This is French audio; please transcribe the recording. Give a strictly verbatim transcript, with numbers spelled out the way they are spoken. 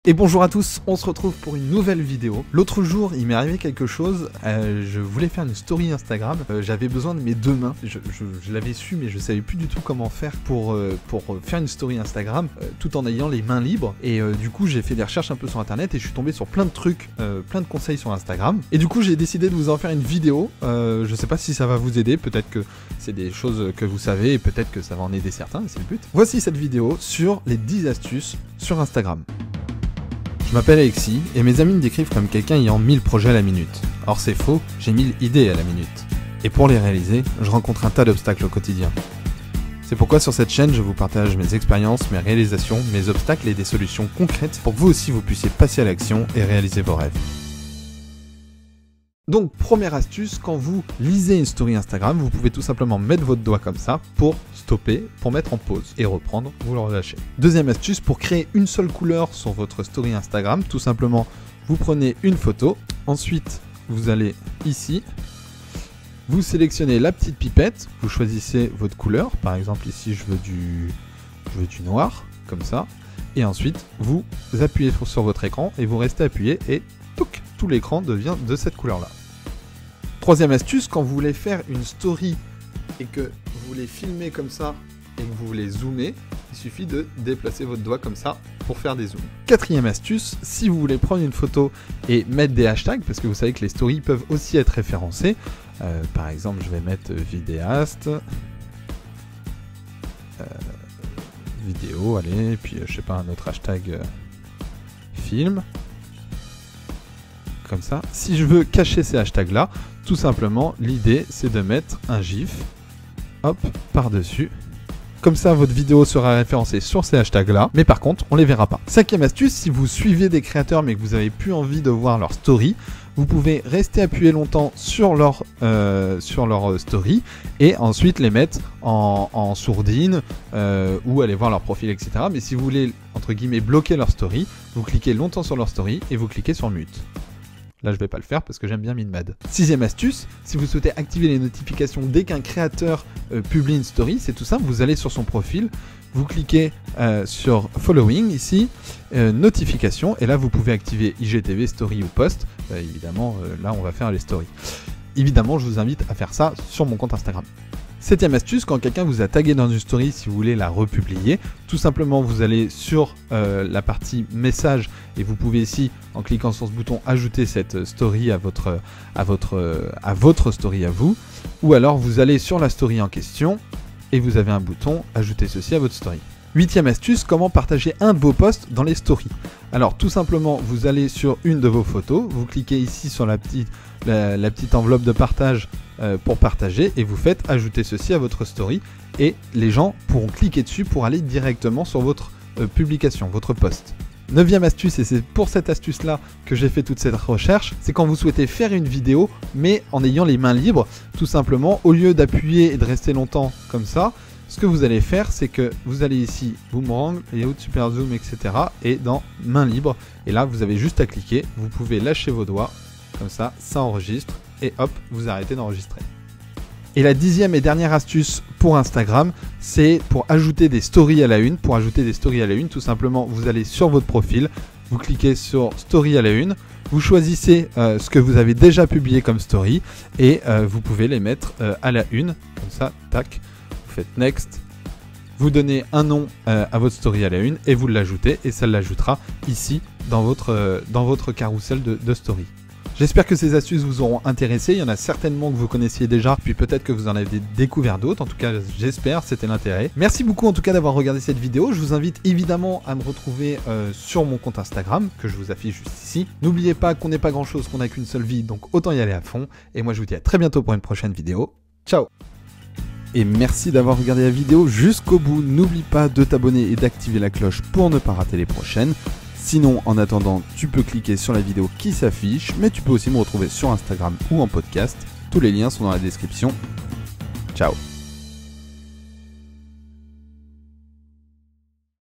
Et bonjour à tous, on se retrouve pour une nouvelle vidéo. L'autre jour, il m'est arrivé quelque chose, euh, je voulais faire une story Instagram, euh, j'avais besoin de mes deux mains, je, je, je l'avais su mais je savais plus du tout comment faire pour, euh, pour faire une story Instagram euh, tout en ayant les mains libres. Et euh, du coup j'ai fait des recherches un peu sur internet et je suis tombé sur plein de trucs, euh, plein de conseils sur Instagram. Et du coup j'ai décidé de vous en faire une vidéo, euh, je sais pas si ça va vous aider, peut-être que c'est des choses que vous savez et peut-être que ça va en aider certains, c'est le but. Voici cette vidéo sur les dix astuces sur Instagram. Je m'appelle Alexis et mes amis me décrivent comme quelqu'un ayant mille projets à la minute. Or c'est faux, j'ai mille idées à la minute. Et pour les réaliser, je rencontre un tas d'obstacles au quotidien. C'est pourquoi sur cette chaîne, je vous partage mes expériences, mes réalisations, mes obstacles et des solutions concrètes pour que vous aussi vous puissiez passer à l'action et réaliser vos rêves. Donc première astuce, quand vous lisez une story Instagram, vous pouvez tout simplement mettre votre doigt comme ça pour stopper, pour mettre en pause et reprendre, vous le relâchez. Deuxième astuce, pour créer une seule couleur sur votre story Instagram, tout simplement vous prenez une photo, ensuite vous allez ici, vous sélectionnez la petite pipette, vous choisissez votre couleur, par exemple ici je veux du, je veux du noir, comme ça, et ensuite vous appuyez sur votre écran et vous restez appuyé et touc, tout l'écran devient de cette couleur là. Troisième astuce, quand vous voulez faire une story et que vous voulez filmer comme ça et que vous voulez zoomer, il suffit de déplacer votre doigt comme ça pour faire des zooms. Quatrième astuce, si vous voulez prendre une photo et mettre des hashtags, parce que vous savez que les stories peuvent aussi être référencées, euh, par exemple je vais mettre vidéaste, euh, vidéo, allez, et puis euh, je sais pas, un autre hashtag euh, film. Comme ça. Si je veux cacher ces hashtags là, tout simplement l'idée c'est de mettre un gif, hop, par-dessus. Comme ça votre vidéo sera référencée sur ces hashtags là, mais par contre on les verra pas. Cinquième astuce, si vous suivez des créateurs mais que vous n'avez plus envie de voir leur story, vous pouvez rester appuyé longtemps sur leur, euh, sur leur story et ensuite les mettre en, en sourdine euh, ou aller voir leur profil, et cetera. Mais si vous voulez entre guillemets bloquer leur story, vous cliquez longtemps sur leur story et vous cliquez sur mute. Là, je vais pas le faire parce que j'aime bien Minmad. Sixième astuce, si vous souhaitez activer les notifications dès qu'un créateur euh, publie une story, c'est tout simple, vous allez sur son profil, vous cliquez euh, sur Following ici, euh, Notification, et là vous pouvez activer I G T V, Story ou Post. Euh, évidemment, euh, là on va faire les stories. Évidemment, je vous invite à faire ça sur mon compte Instagram. Septième astuce, quand quelqu'un vous a tagué dans une story, si vous voulez la republier, tout simplement vous allez sur euh, la partie message et vous pouvez ici, en cliquant sur ce bouton, ajouter cette story à votre, à votre, à votre story à vous, ou alors vous allez sur la story en question et vous avez un bouton ajouter ceci à votre story. Huitième astuce, comment partager un de vos posts dans les stories. Alors tout simplement, vous allez sur une de vos photos, vous cliquez ici sur la petite, la, la petite enveloppe de partage euh, pour partager et vous faites ajouter ceci à votre story et les gens pourront cliquer dessus pour aller directement sur votre euh, publication, votre post. Neuvième astuce, et c'est pour cette astuce là que j'ai fait toute cette recherche, c'est quand vous souhaitez faire une vidéo mais en ayant les mains libres, tout simplement au lieu d'appuyer et de rester longtemps comme ça, ce que vous allez faire, c'est que vous allez ici, boomerang, layout, super zoom, et cetera. Et dans main libre. Et là, vous avez juste à cliquer. Vous pouvez lâcher vos doigts. Comme ça, ça enregistre. Et hop, vous arrêtez d'enregistrer. Et la dixième et dernière astuce pour Instagram, c'est pour ajouter des stories à la une. Pour ajouter des stories à la une, tout simplement, vous allez sur votre profil. Vous cliquez sur story à la une. Vous choisissez euh, ce que vous avez déjà publié comme story. Et euh, vous pouvez les mettre euh, à la une. Comme ça, tac. Vous faites next, vous donnez un nom euh, à votre story à la une et vous l'ajoutez et ça l'ajoutera ici dans votre, euh, dans votre carrousel de, de story. J'espère que ces astuces vous auront intéressé, il y en a certainement que vous connaissiez déjà, puis peut-être que vous en avez découvert d'autres, en tout cas j'espère, c'était l'intérêt. Merci beaucoup en tout cas d'avoir regardé cette vidéo, je vous invite évidemment à me retrouver euh, sur mon compte Instagram, que je vous affiche juste ici. N'oubliez pas qu'on n'est pas grand chose, qu'on n'a qu'une seule vie, donc autant y aller à fond, et moi je vous dis à très bientôt pour une prochaine vidéo. Ciao! Et merci d'avoir regardé la vidéo jusqu'au bout. N'oublie pas de t'abonner et d'activer la cloche pour ne pas rater les prochaines. Sinon, en attendant, tu peux cliquer sur la vidéo qui s'affiche, mais tu peux aussi me retrouver sur Instagram ou en podcast. Tous les liens sont dans la description. Ciao!